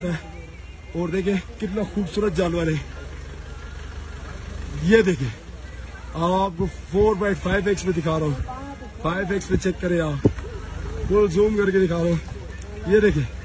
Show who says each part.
Speaker 1: और देखे कितना खूबसूरत जानवर है। ये देखे आपको 4.5x में दिखा रहा हूँ, 5x में चेक करें आप, फुल जूम करके दिखा रहा हूँ। ये देखे